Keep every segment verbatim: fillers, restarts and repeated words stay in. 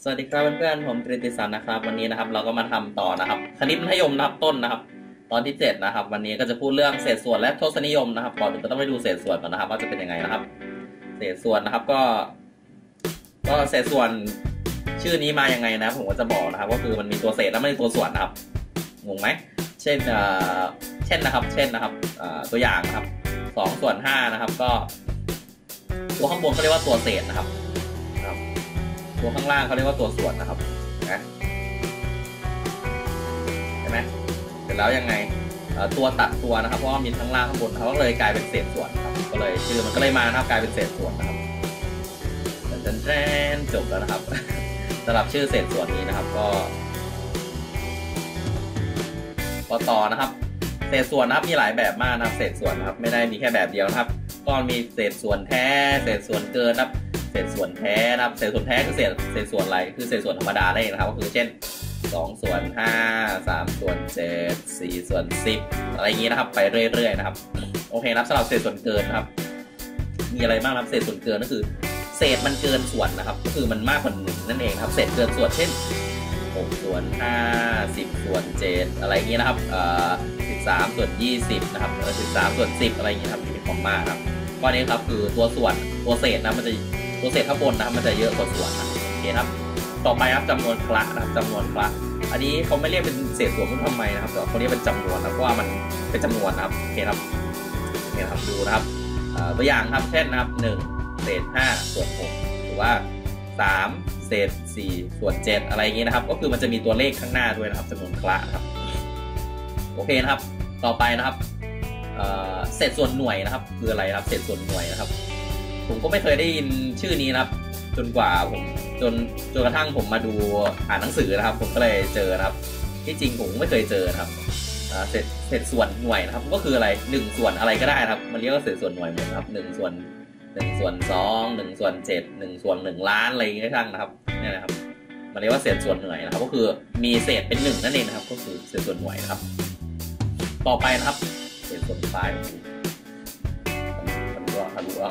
สวัสดีครับเพื่อนๆผมกฤติสันนะครับวันนี้นะครับเราก็มาทำต่อนะครับคณิตมัธยมนับต้นนะครับตอนที่เจ็ดนะครับวันนี้ก็จะพูดเรื่องเศษส่วนและทศนิยมนะครับก่อนอื่นก็ต้องไปดูเศษส่วนก่อนนะครับว่าจะเป็นยังไงนะครับเศษส่วนนะครับก็ก็เศษส่วนชื่อนี้มายังไงนะผมก็จะบอกนะครับก็คือมันมีตัวเศษและไม่มีตัวส่วนนะครับงงไหมเช่นเช่นนะครับเช่นนะครับตัวอย่างนะครับสองส่วนห้านะครับก็ตัวข้างบนเขาเรียกว่าตัวเศษนะครับตัวข้างล่างเขาเรียกว่าตัวส่วนนะครับนะเห็นไหมเสร็จแล้วยังไงตัวตัดตัวนะครับเพราะว่ามีข้างล่างข้างบนเขาก็เลยกลายเป็นเศษส่วนครับก็เลยชื่อมันก็เลยมานะครับกลายเป็นเศษส่วนนะครับจนแจ้นจบแล้วนะครับสำหรับชื่อเศษส่วนนี้นะครับก็ก็ต่อนะครับเศษส่วนนะครับมีหลายแบบมากนะครับเศษส่วนนะครับไม่ได้มีแค่แบบเดียวนะครับก็มีเศษส่วนแท้เศษส่วนเกินนะครับเศษส่วนแท้นะครับเศษส่วนแท้คือเศษเศษส่วนอะไรคือเศษส่วนธรรมดาได้นะครับก็คือเช่นสองส่วนห้า สามส่วนเจ็ด สี่ส่วนสิบอะไรอย่างนี้นะครับไปเรื่อยๆนะครับโอเคนะครับสำหรับเศษส่วนเกินนะครับมีอะไรบ้างครับเศษส่วนเกินก็คือเศษมันเกินส่วนนะครับก็คือมันมากกว่าหนึ่งนั่นเองครับเศษเกินส่วนเช่นหกส่วนห้า สิบส่วนเจ็ดอะไรอย่างนี้นะครับเอ่อสิบสามส่วนยี่สิบนะครับเออสิบสามส่วนสิบอะไรอย่างนี้ครับมีความมากครับข้อนี้ครับคือตัวส่วนตัวเศษนะมันจะตัวเศษข้างบนนะครับมันจะเยอะกว่าส่วนนะโอเคครับต่อไปครับจำนวนคละนะครับจำนวนคละอันนี้เขาไม่เรียกเป็นเศษส่วนทำไมนะครับแต่เขาเรียกเป็นจำนวนนะเพราะว่ามันเป็นจำนวนนะครับโอเคครับเนี่ยครับดูนะครับตัวอย่างครับเช่นนะครับหนึ่งเศษห้าส่วนหกหรือว่าสามเศษสี่ส่วนเจ็ดอะไรอย่างนี้นะครับก็คือมันจะมีตัวเลขข้างหน้าด้วยนะครับจำนวนคละนะครับโอเคนะครับต่อไปนะครับเศษส่วนหน่วยนะครับคืออะไรครับเศษส่วนหน่วยนะครับผมก็ไม่เคยได้ยินชื่อนี้นะครับจนกว่าผมจนจนกระทั่งผมมาดูอ่านหนังสือนะครับผมก็เลยเจอนะครับที่จริงผมไม่เคยเจอนะครับเศษเศษส่วนหน่วยนะครับก็คืออะไรหนึ่งส่วนอะไรก็ได้นะครับมันเรียกว่าเศษส่วนหน่วยหมดครับหนึ่งส่วนหนึ่งส่วนสองหนึ่งส่วนเจ็ดหนึ่งส่วนหนึ่งล้านอะไรอย่างเงี้ยทั้งนะครับนี่นะครับมันเรียกว่าเศษส่วนหน่วยนะครับก็คือมีเศษเป็นหนึ่งนั่นเองนะครับก็คือเศษส่วนหน่วยนะครับต่อไปนะครับเศษส่วนปลายมันก็ทะลุแล้ว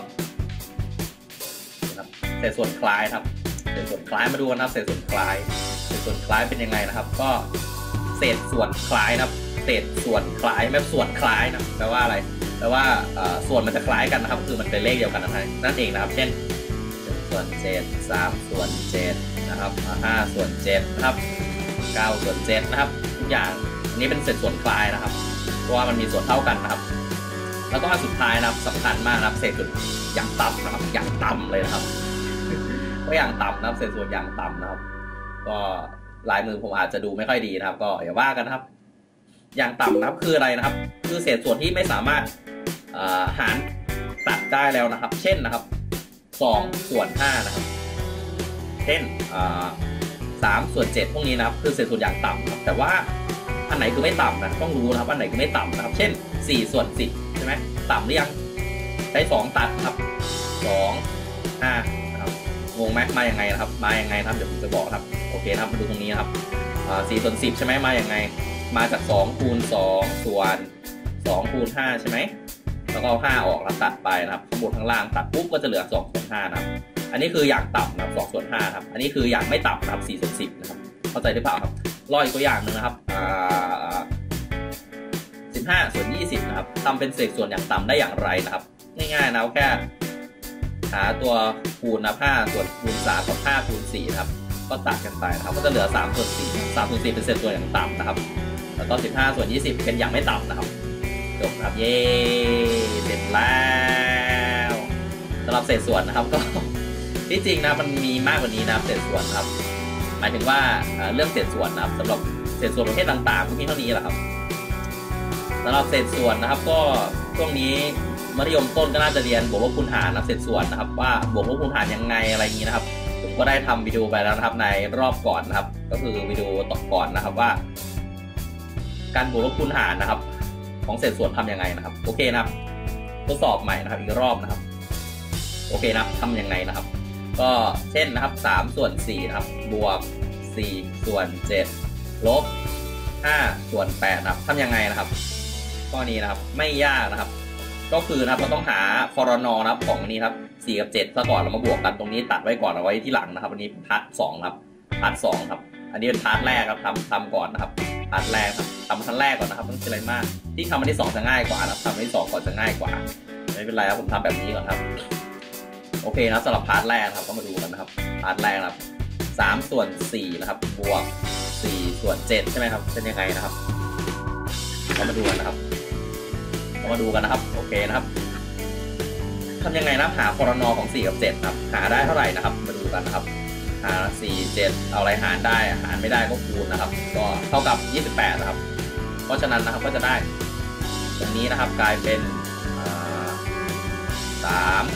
เศษส่วนคล้ายครับเศษส่วนคล้ายมาดูนะครับเศษส่วนคล้ายเศษส่วนคล้ายเป็นยังไงนะครับก็เศษส่วนคล้ายนะครับเศษส่วนคล้ายไม่ส่วนคล้ายนะแปลว่าอะไรแปลว่าส่วนมันจะคล้ายกันนะครับคือมันเป็นเลขเดียวกันนั่นเองนะครับเช่นหนึ่งส่วนเจ็ด สามส่วนเจ็ดนะครับห้าส่วนเจ็ดนะครับเก้าส่วนเจ็ดนะครับทุกอย่างนี้เป็นเศษส่วนคล้ายนะครับเพราะว่ามันมีส่วนเท่ากันนะครับแล้วก็อันสุดท้ายนะครับสำคัญมากนะครับเศษส่วนอย่างต่ำนะครับอย่างต่ำเลยนะครับก็อย่างต่ำนะครับเศษส่วนอย่างต่ำนะครับก็ลายมือผมอาจจะดูไม่ค่อยดีนะครับก็อย่าว่ากันครับอย่างต่ำนะครับคืออะไรนะครับคือเศษส่วนที่ไม่สามารถหารตัดได้แล้วนะครับเช่นนะครับสองส่วนห้านะครับเช่นสามส่วนเจ็ดพวกนี้นะครับคือเศษส่วนอย่างต่ำครับแต่ว่าอันไหนคือไม่ต่ำนะต้องรู้นะครับอันไหนคือไม่ต่ำนะครับเช่นสี่ส่วนสิบใช่ไหมต่ำหรือยังใช้สองตัดครับสอง ห้านะครับงงไหมมาอย่างไงนะครับมาอย่างไงครับเดี๋ยวผมจะบอกครับโอเคครับมาดูตรงนี้นะครับสี่ส่วนสิบใช่ไหมมาอย่างไงมาจากสองคูณสองส่วนสองคูณห้าใช่ไหมแล้วก็เอาห้าออกแล้วตัดไปนะครับข้างบนข้างล่างตัดปุ๊บก็จะเหลือสองส่วนห้านะครับอันนี้คืออย่างต่ำนะครับสองส่วนห้าครับอันนี้คืออย่างไม่ต่ำนะครับสี่ส่วนสิบนะครับเข้าใจหรือเปล่าครับรออีกตัวอย่างหนึ่งนะครับสิบห้าส่วนยี่สิบนะครับทำเป็นเศษส่วนอย่างต่ำได้อย่างไรนะครับง่ายๆนะแค่หาตัวคูณนะห้าส่วนคูณสามกับห้าคูณสี่นะครับก็ตัดกันไปนะครับก็จะเหลือสามส่วนสี่ สามส่วนสี่เป็นเศษส่วนอย่างต่ำนะครับแล้วก็สิบห้าส่วนยี่สิบเป็นอย่างไม่ต่ำนะครับจบครับเย้เสร็จแล้วสำหรับเศษส่วนนะครับก็ที่จริงนะมันมีมากกว่านี้นะเศษส่วนครับหมายถึงว่าเรื่องเศษส่วนนะครับสำหรับเศษส่วนประเภทต่างๆพวกนี้เท่านี้แหละครับสำหรับเศษส่วนนะครับก็ช่วงนี้มัธยมต้นก็น่าจะเรียนบวกลบคูณหารนะเศษส่วนนะครับว่าบวกลบคูณหารยังไงอะไรอย่างนี้นะครับผมก็ได้ทำวิดีโอไปแล้วนะครับในรอบก่อนนะครับก็คือวิดีโอต่อก่อนนะครับว่าการบวกลบคูณหารนะครับของเศษส่วนทำยังไงนะครับโอเคนะครับทดสอบใหม่นะครับอีกรอบนะครับโอเคนะครับทำยังไงนะครับก็เช่นนะครับสามส่วนสี่นะครับบวกสี่ส่วนเจ็ดลบห้าส่วนแปดนะครับทำยังไงนะครับข้อนี้นะครับไม่ยากนะครับก็คือนะครับเราต้องหาครนนะครับของนี้ครับสี่กับเจ็ดซะก่อนเรามาบวกกันตรงนี้ตัดไว้ก่อนเอาไว้ที่หลังนะครับวันนี้พัดสองครับพาร์ทสองครับอันนี้เป็นพาร์ทแรกครับทำทำก่อนนะครับพาร์ทแรกครับทำพาร์ทแรกก่อนนะครับต้องคิดอะไรมากที่ทำอันที่สองจะง่ายกว่านะทำอันที่สองก่อนจะง่ายกว่าไม่เป็นไรครับผมทำแบบนี้ก่อนครับโอเคนะสำหรับพาร์ทแรกครับก็มาดูกันนะครับพาร์ทแรกครับสามส่วนสี่นะครับบวกสี่ส่วนเจ็ดใช่ไหมครับเป็นยังไงนะครับก็มาดูกันนะครับก็มาดูกันนะครับโอเคนะครับทำยังไงนะหาคอรนอของสี่กับเจ็ดครับหาได้เท่าไหร่นะครับมาดูกันนะครับหาสี่ เจ็ดเอาอะไรหารได้หารไม่ได้ก็คูณนะครับก็เท่ากับยี่สิบแปดนะครับเพราะฉะนั้นนะครับก็จะได้ตรงนี้นะครับกลายเป็นสาม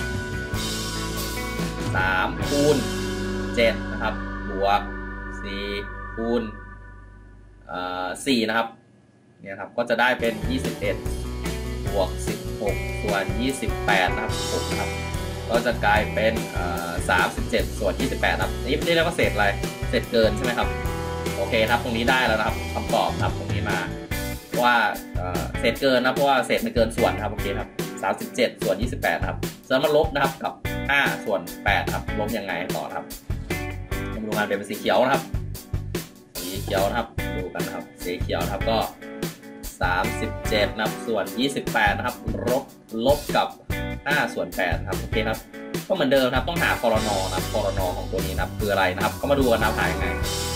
สามคูณเจ็ดนะครับบวกสี่คูณสี่นะครับเนี่ยครับก็จะได้เป็นยี่สิบเอ็ดบวกสิบหกส่วนยี่สิบแปดนะครับหกครับก็จะกลายเป็นสามสิบเจ็ดส่วนยี่สิบแปดครับนี่นี่เรียกว่าเศษอะไรเศษเกินใช่ไหมครับโอเคครับตรงนี้ได้แล้วนะครับคำตอบครับตรงนี้มาว่าเศษเกินนะเพราะว่าเศษไม่เกินส่วนครับโอเคครับสามสิบเจ็ดส่วนยี่สิบแปดครับจะมาลบนะครับกับห้าส่วนแปดครับลบยังไงต่อครับมาดูงานเป็นสีเขียวนะครับสีเขียวนะครับดูกันนะครับสีเขียวนะครับก็สามสิบเจ็ดนะครับส่วนยี่สิบแปดนะครับลบลบกับห้าส่วนแปดครับโอเคครับก็เหมือนเดิมครับต้องหาคอรนอนะครับคอรนอของตัวนี้นะครับคืออะไรนะครับก็มาดูกันนะครับหายังไง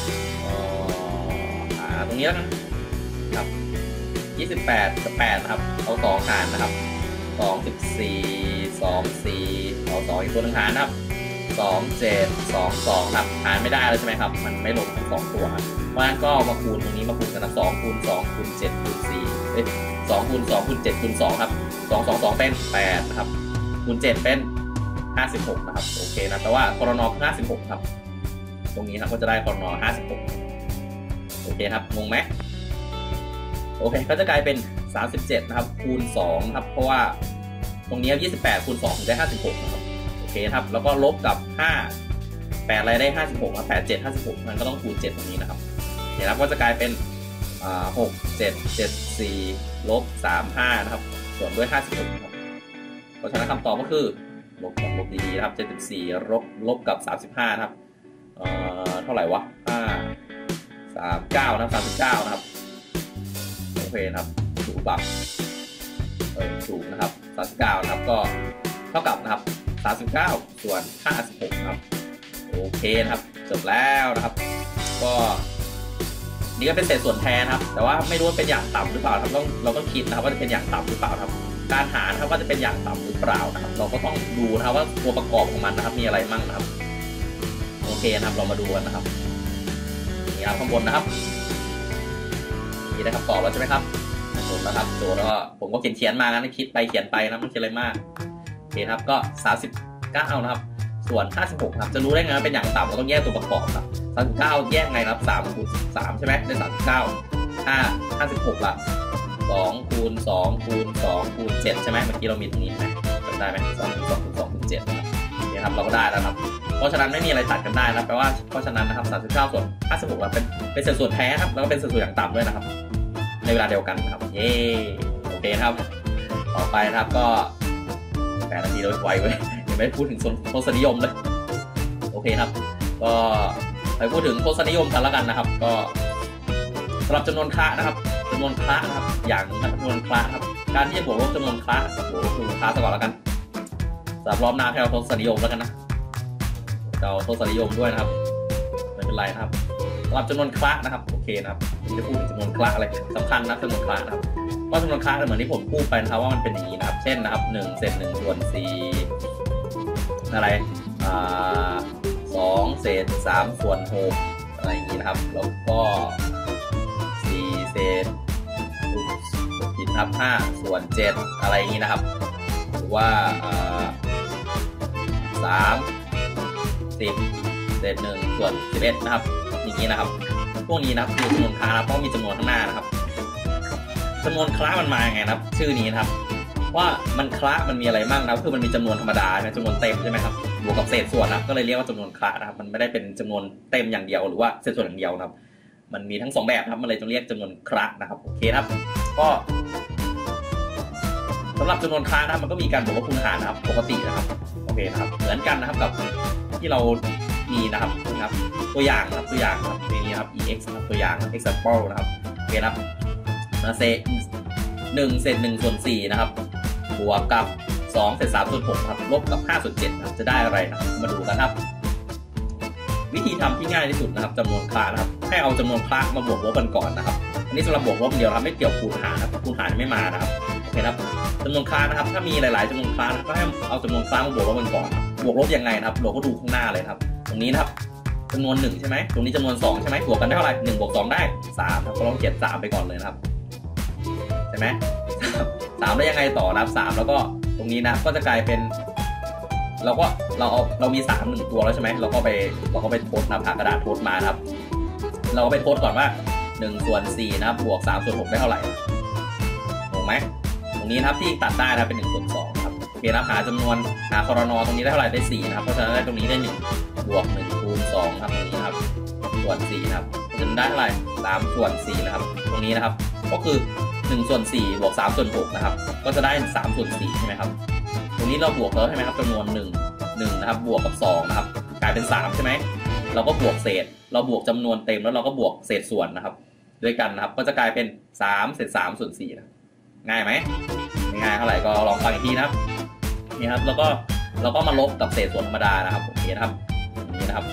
หาตรงนี้แล้วกันครับยี่สิบแปดกับแปดนะครับเอาสองหารนะครับสองสิบสี่ สอง สี่เอาสองอีกตัวหนึ่งหารนะครับสอง เจ็ด สอง สองครับหารไม่ได้แล้วใช่ไหมครับมันไม่ลงทั้งสองตัวครับเพราะฉะนั้นก็มาคูณตรงนี้มาคูณกันนะสองคูณสองคูณเจ็ดคูณสี่เอ้ยสองคูณสองคูณเจ็ดคูณสองครับสอง สอง สองเป็นแปดนะครับคูณเจ็ดเป็นห้าสิบหกนะครับโอเคนะแต่ว่าคอรนอห้าสิบหกครับตรงนี้ครับก็จะได้คอรนอห้าสิบหกโอเคครับงงไหมโอเคก็จะกลายเป็นสามสิบเจ็ดนะครับคูณสองครับเพราะว่าตรงนี้ยี่สิบแปดคูณสองได้ห้าสิบหกนะครับโอเคครับแล้วก็ลบกับห้า แปดอะไรได้ห้าสิบหกนะแปด เจ็ด ห้าสิบหกมันก็ต้องคูณเจ็ดตรงนี้นะครับเห็นครับก็จะกลายเป็นอ่าหก เจ็ด เจ็ด สี่ลบสาม ห้านะครับส่วนด้วยห้าสิบหกครับเพราะฉะนั้นคำตอบก็คือลบกับลบดีๆนะครับเจ็ดสิบสี่ลบลบกับสามสิบห้านะครับเอ่อเท่าไหร่วะห้า สามสิบเก้านะครับสามสิบเก้านะครับโอเคนะครับถูกปรับเออถูกนะครับสามสิบเก้านะครับก็เท่ากับนะครับสามสิบเก้าส่วนห้าสิบหกครับโอเคนะครับจบแล้วนะครับก็นี่ก็เป็นเศษส่วนแทนครับแต่ว่าไม่รู้ว่าเป็นอย่างต่ำหรือเปล่าครับต้องเราต้องคิดนะครับว่าจะเป็นอย่างต่ำหรือเปล่าครับการหารนะครับว่าจะเป็นอย่างต่ำหรือเปล่านะครับเราก็ต้องดูนะครับว่าตัวประกอบของมันนะครับมีอะไรมั่งนะครับโอเคนะครับเรามาดูกันนะครับนี่ครับข้างบนนะครับนี่ได้คำตอบแล้วใช่ไหมครับจบแล้วครับโจทย์แล้วก็ผมก็เขียนเขียนมานะคิดไปเขียนไปนะไม่ใช่อะไรมากโอเคครับก็สามสิบเก้านะครับส่วนห้าสิบหกครับจะรู้ได้ไงว่าเป็นอย่างต่ำเราต้องแยกตัวประกอบครับสามสิบเก้าแยกไงครับสามคูณสามใช่ไหมได้สามสิบเก้า ห้า ห้าสิบหกละสองคูณสองคูณสองคูณเจ็ดใช่ไหมเมื่อกี้เรามีตรงนี้ไหมจำได้ไหมสองคูณสองคูณสองคูณเจ็ดนี่ครับเราก็ได้แล้วครับเพราะฉะนั้นไม่มีอะไรตัดกันได้นะแปลว่าเพราะฉะนั้นนะครับสามสิบเก้าส่วนห้าสิบหกเป็นเป็นสัดส่วนแท้ครับแล้วก็เป็นสัดส่วนอย่างต่ำด้วยนะครับในเวลาเดียวกันครับเย้โอเคครับต่อไปนะครับก็แปดนาทีเราไวเว้ยยังไม่พูดถึงทศนิยมเลยโอเคครับก็ไปพูดถึงทศนิยมกันแล้วกันนะครับก็สำหรับจำนวนคละนะครับจำนวนคละนะครับอย่างจำนวนคละครับการที่จะบวกลบจำนวนคละบวกลบจำนวนคละซะก่อนแล้วกันสำหรับรอบหน้าให้เราทศนิยมแล้วกันนะเราทศนิยมด้วยนะครับไม่เป็นไรนะครับสำหรับจำนวนคละนะครับโอเคนะครับจะพูดถึงจำนวนคละอะไรสำคัญนะจำนวนคละนะครับว่าจำนวนคละเหมือนที่ผมพูดไปนะครับว่ามันเป็นอย่างนี้นะครับเช่นนะครับหนึ่งเศษหนึ่งส่วนสี่อะไรอ่าสองเศษสามส่วนหกอะไรอย่างนี้นะครับแล้วก็สี่เศษผิดครับห้าส่วนเจ็ดอะไรอย่างนี้นะครับหรือว่าสามสิบเศษหนึ่งส่วนสิบเอ็ดนะครับอย่างนี้นะครับพวกนี้นะครับคือจำนวนคละนะเพราะมีจำนวนข้างหน้านะครับจำนวนคละมันมาไงนะครับชื่อนี้นะครับว่ามันคละมันมีอะไรบ้างนะครับคือมันมีจำนวนธรรมดาใช่ไหมจำนวนเต็มใช่ไหมครับบวกกับเศษส่วนนะก็เลยเรียกว่าจำนวนคละนะครับมันไม่ได้เป็นจำนวนเต็มอย่างเดียวหรือว่าเศษส่วนอย่างเดียวนะครับมันมีทั้งสองแบบครับมันเลยต้องเรียกจำนวนคละนะครับโอเคครับก็สำหรับจำนวนคละนะมันก็มีการบวกลบคูณหารนะครับปกตินะครับโอเคนะครับเหมือนกันนะครับกับที่เรามีนะครับนะครับตัวอย่างนะครับตัวอย่างครับนี่ครับ ex นะครับตัวอย่าง example นะครับโอเคนะครับเศษหนึ่งเศษหนึ่งส่วนสี่นะครับบวกกับสองเศษสามส่วนหกครับลบกับห้าส่วนเจ็ดครับจะได้อะไรนะครับมาดูกันครับวิธีทำที่ง่ายที่สุดนะครับจำนวนคลานะครับให้เอาจำนวนคลามาบวกลบกันก่อนนะครับอันนี้สำหรับบวกลบเดียวครับไม่เกี่ยวคูณหารครับคูณหารไม่มานะครับโอเคครับจำนวนคลานะครับถ้ามีหลายๆจำนวนคลาก็ให้เอาจำนวนคลามาบวกลบกันก่อนบวกลบยังไงนะครับเราก็ดูข้างหน้าเลยครับตรงนี้นะครับจำนวนหนึ่งใช่ไหมตรงนี้จำนวนสองใช่ไหมบวกกันได้เท่าไหร่หนึ่งบวกสองได้สามครับก็ลองเขียนสามไปก่อนเลยนะครับใช่ไหมสามได้ยังไงต่อนะครับสามแล้วก็ตรงนี้นะก็จะกลายเป็นเราก็เราเอาเรามีสามหนึ่งตัวแล้วใช่ไหมเราก็ไปเราก็ไปทดนะผ่ากระดาษทดมาครับเราก็ไปทดก่อนว่าหนึ่งส่วนสี่นะครับบวกสามส่วนหกได้เท่าไหร่ถูกไหมตรงนี้นะครับที่ตัดได้นะเป็นหนึ่งส่วนสองครับโอเคนะหาจำนวนหาคอรนอตรงนี้ได้เท่าไหร่ได้สี่นะครับเพราะฉะนั้นได้ตรงนี้ได้หนึ่งบวกหนึ่งคูณสองครับตรงนี้นะครับส่วนสี่นะครับจะได้เท่าไหร่สามส่วนสี่นะครับตรงนี้นะครับก็คือหนึ่งส่วนสี่บวกสามส่วนหกนะครับก็จะได้สามส่วนสี่ใช่ไหมครับตรงนี้เราบวกแล้วใช่ไหมครับจำนวนหนึ่ง หนึ่งนะครับบวกกับสองนะครับกลายเป็นสามใช่ไหมเราก็บวกเศษเราบวกจำนวนเต็มแล้วเราก็บวกเศษส่วนนะครับด้วยกันนะครับก็จะกลายเป็นสามเศษสามส่วนสี่นะง่ายไหมไม่ง่ายเท่าไหร่ก็ลองฟังอีกทีนะครับนี่ครับแล้วก็เราก็มาลบกับเศษส่วนธรรมดานะครับโอเคนะครับนี่นะครับ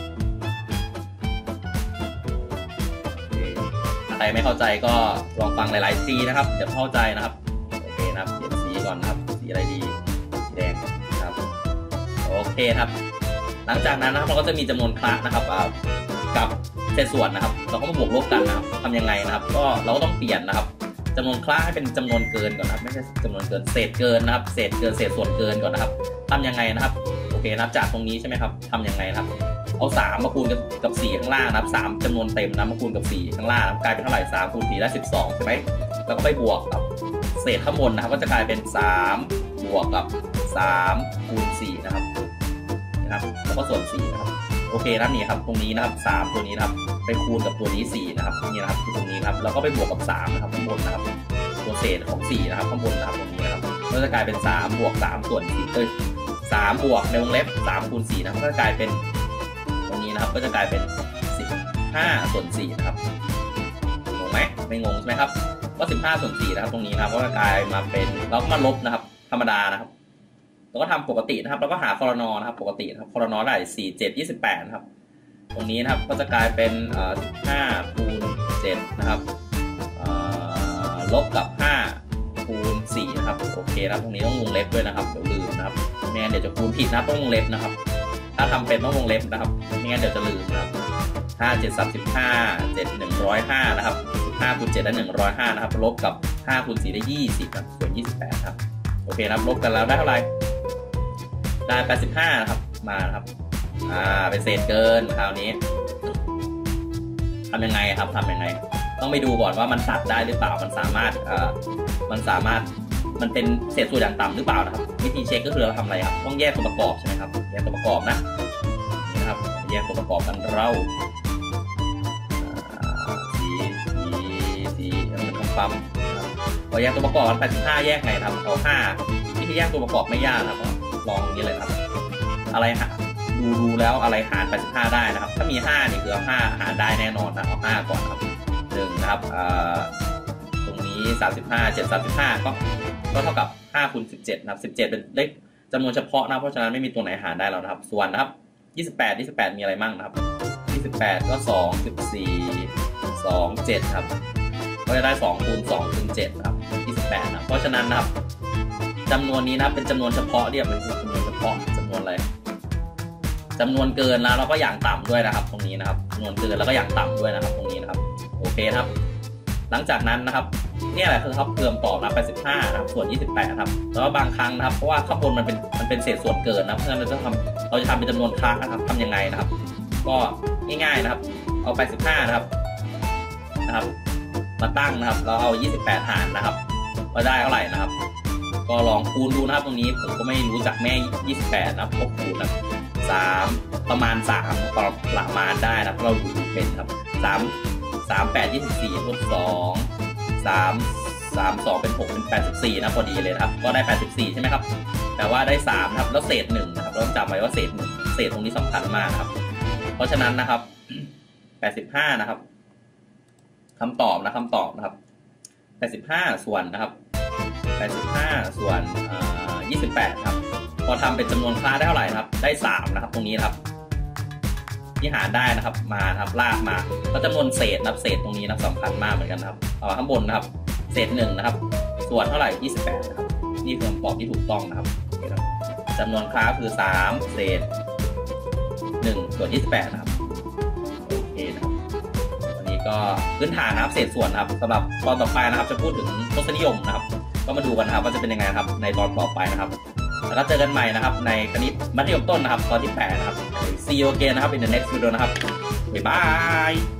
ใครไม่เข้าใจก็ลองฟังหลายๆทีนะครับเดี๋ยวเข้าใจนะครับโอเคนะครับเปลี่ยนสีก่อนนะครับสีอะไรดีสีแดงนะครับโอเคครับหลังจากนั้นนะครับเราก็จะมีจำนวนคละนะครับกับเศษส่วนนะครับเราก็มาบวกลบกันนะครับทำยังไงนะครับก็เราก็ต้องเปลี่ยนนะครับจำนวนคละให้เป็นจำนวนเกินก่อนนะครับไม่ใช่จำนวนเกินเศษเกินนะครับเศษเกินเศษส่วนเกินก่อนนะครับทำยังไงนะครับโอเคนะครับจากตรงนี้ใช่ไหมครับทำยังไงนะครับเอาสามมาคูณกับกับสี่ข้างล่างนะครับสามจำนวนเต็มนะมาคูณกับสี่ข้างล่างกลายเป็นเท่าไหร่สามคูณสี่ได้สิบสองใช่ไหมแล้วก็ไปบวกกับเศษข้างบนนะครับก็จะกลายเป็นสามบวกกับสามคูณสี่นะครับนะครับแล้วก็ส่วนสี่นะครับโอเคนะนี่ครับตรงนี้นะครับสามตัวนี้นะครับไปคูณกับตัวนี้สี่นะครับนี่นะครับตรงนี้ครับแล้วก็ไปบวกกับสามนะครับข้างบนนะครับตัวเศษของสี่นะครับข้างบนนะครับตรงนี้นะครับก็จะกลายเป็นสามบวกสามส่วนสี่เอ้ยสามบวกในวงเล็บสามคูณสี่นะครับก็จะกลายเป็นตรงนี้นะครับก็จะกลายเป็นสิบห้าส่วนสี่นะครับงงไหมไม่งงใช่ไหมครับก็สิบห้าส่วนสี่นะครับตรงนี้นะครับก็จะกลายมาเป็นแล้วก็มาลบนะครับธรรมดานะครับแล้วก็ทำปกตินะครับแล้วก็หาคอรนอนะครับปกตินะครับคอรนอได้สี่เจ็ดยี่สิบแปดนะครับตรงนี้นะครับก็จะกลายเป็นสิบห้าคูณเจ็ดนะครับลบกับห้าคูณสี่นะครับโอเคนะตรงนี้ต้องวงเล็บด้วยนะครับเดี๋ยวลืมนะครับไม่งั้นเดี๋ยวจะคูณผิดนะต้องวงเล็บนะครับถ้าทำเป็นต้องวงเล็บนะครับไม่งั้นเดี๋ยวจะลืมนะครับห้า เจ็ด สามสิบห้า เจ็ด หนึ่งร้อยห้านะครับสิบห้าคูณเจ็ดได้หนึ่งร้อยห้านะครับลบกับห้าคูณสี่ได้ยี่สิบนะส่วนยี่สิบแปดครับโอเคนะครับลบกันแล้วได้เท่าไหร่ได้แปดสิบห้านะครับมาครับอ่าเป็นเศษเกินคราวนี้ทำยังไงครับทำยังไงต้องไปดูก่อนว่ามันตัดได้หรือเปล่ามันสามารถเอ่อมันสามารถมันเป็นเศษส่วนอย่างต่ำหรือเปล่านะครับวิธีเช็คก็คือเราทำอะไรครับต้องแยกตัวประกอบใช่ไหมครับแยกตัวประกอบนะนี่นะครับแยกตัวประกอบกันเราสีสีสีเหมือนกับปั๊มพอแยกตัวประกอบแปดสิบห้าแยกไงครับเอาห้าวิธีแยกตัวประกอบไม่ยากครับลองนี้เลยครับอะไรฮะดูดูแล้วอะไรหารแปดสิบห้าได้นะครับถ้ามีห้านี่คือห้าหารได้แน่นอนนะเอาห้าก่อนครับหนึ่งนะครับตรงนี้สามสิบห้า เจ็ด สามสิบห้าก็ก็เท่ากับห้าคูณสิบเจ็ดนะครับสิบเจ็ดเป็นเลขจำนวนเฉพาะนะเพราะฉะนั้นไม่มีตัวไหนหารได้แล้วนะครับส่วนนะครับยี่สิบแปด ยี่สิบแปดมีอะไรมั่งนะครับยี่สิบแปดก็สอง สิบสี่ สอง เจ็ดครับก็จะได้สองคูณสองคูณเจ็ดครับยี่สิบแปดนะเพราะฉะนั้นนะครับจำนวนนี้นะเป็นจำนวนเฉพาะเรียกเป็นจำนวนเฉพาะจำนวนอะไรจำนวนเกินแล้วเราก็อย่างต่ำด้วยนะครับตรงนี้นะครับจำนวนเกินแล้วก็อย่างต่ำด้วยนะครับตรงนี้นะครับโอเคครับหลังจากนั้นนะครับนี่แหละคือครับเพิ่มต่อนะแปดสิบห้านะครับส่วนยี่สิบแปดครับแล้วบางครั้งนะครับเพราะว่าข้างบนมันเป็นมันเป็นเศษส่วนเกินนะเพราะฉะนั้นเราจะทำเราจะทำเป็นจำนวนครั้งนะครับทำยังไงนะครับก็ง่ายๆนะครับเอาแปดสิบห้านะครับนะครับมาตั้งนะครับเราเอายี่สิบแปดหารนะครับก็ได้เท่าไหร่นะครับก็ลองคูณดูนะครับตรงนี้ผมก็ไม่รู้จักแม่ยี่สิบแปดนะครับก็คูณนะสามประมาณสามประมาณได้นะเราดูเป็นครับสาม สาม แปด ยี่สิบสี่ลบสองสาม สาม สองเป็นหกเป็นแปดสิบสี่นะพอดีเลยครับก็ได้แปดสิบสี่ใช่ไหมครับแต่ว่าได้สามครับแล้วเศษหนึ่งนะครับเราต้องจำไว้ว่าเศษหนึ่งเศษตรงนี้สำคัญมากครับเพราะฉะนั้นนะครับแปดสิบห้านะครับคำตอบนะคำตอบนะครับแปดสิบห้าส่วนนะครับแปดสิบห้าส่วนยี่สิบแปดครับพอทำเป็นจำนวนคลาสได้เท่าไหร่ครับได้สามนะครับตรงนี้นะครับที่หารได้นะครับมาครับลากมาก็จำนวนเศษนับเศษตรงนี้นะสำคัญมากเหมือนกันครับเอาข้างบนนะครับเศษหนึ่งนะครับส่วนเท่าไหร่ยี่สิบแปดนะครับนี่คือคำตอบที่ถูกต้องนะครับจำนวนคลาสคือสามเศษหนึ่งส่วนยี่สิบแปดนะครับโอเคนะครับวันนี้ก็พื้นฐานนะครับเศษส่วนครับสำหรับตอนต่อไปนะครับจะพูดถึงทศนิยมนะครับก็มาดูกันนะครับว่าจะเป็นยังไงครับในตอนต่อไปนะครับแล้วก็เจอกันใหม่นะครับในคณิตมัธยมต้นนะครับตอนที่แปดนะครับ See you again นะครับ in the next video นะครับบ๊ายบาย